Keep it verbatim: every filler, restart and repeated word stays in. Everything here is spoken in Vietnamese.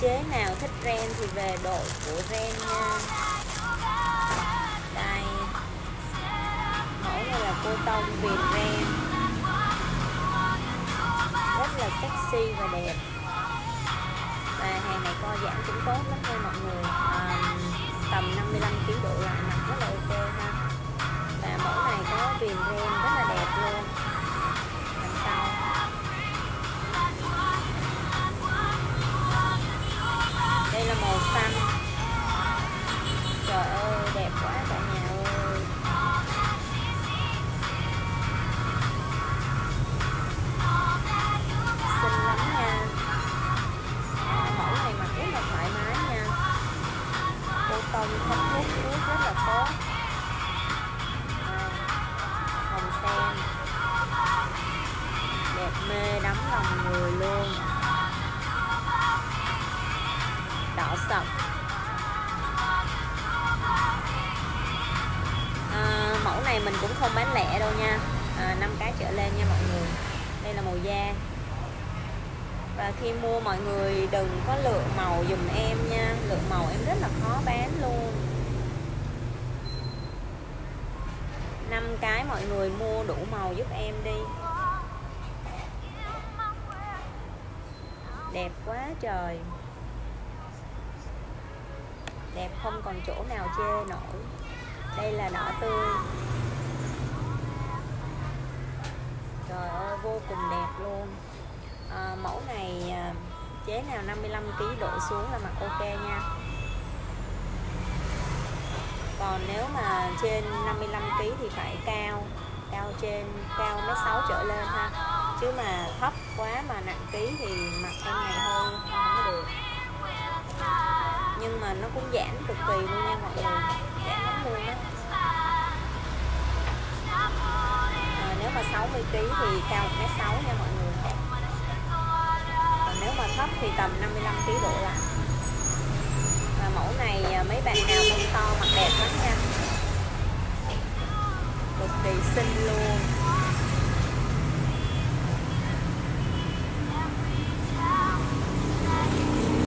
chế nào thích ren thì về đội của ren nha. Đây, mẫu này là cô tông viền ren, rất là sexy và đẹp. Và hàng này co giãn cũng tốt lắm nha mọi người, à, tầm năm mươi lăm ki lô gam độ lại mặc rất là ok ha. Và mẫu này có viền ren rất là đẹp luôn. Đằng sau đây là màu xanh, trời ơi đẹp quá cả nhà ơi. Xinh lắm nha. À, mẫu này mặc rất là thoải mái nha, cô tông thấm hút nước rất là tốt. À, hồng sen đẹp mê đắm lòng người luôn. Đỏ sậm. À, mẫu này mình cũng không bán lẻ đâu nha, à, năm cái trở lên nha mọi người. Đây là màu da. Và khi mua mọi người đừng có lựa màu dùm em nha, lựa màu em rất là khó bán luôn. Năm cái mọi người mua đủ màu giúp em đi. Đẹp quá trời, đẹp không còn chỗ nào chê nổi. Đây là đỏ tươi, trời ơi vô cùng đẹp luôn. À, mẫu này à, chế nào năm mươi lăm ki lô gam độ xuống là mặc ok nha. Còn nếu mà trên năm mươi lăm ki lô gam thì phải cao, cao trên cao mét sáu trở lên ha. Chứ mà thấp quá mà nặng ký thì mặc em này hơi không có được. Nhưng mà nó cũng giãn cực kỳ luôn nha mọi người, giãn lắm luôn đó. À, nếu mà sáu mươi ki lô gam thì cao một mét sáu nha mọi người. Còn nếu mà thấp thì tầm năm mươi lăm ki lô gam độ lại. Và mẫu này mấy bạn nào mông to mặc đẹp lắm nha, cực kỳ xinh luôn.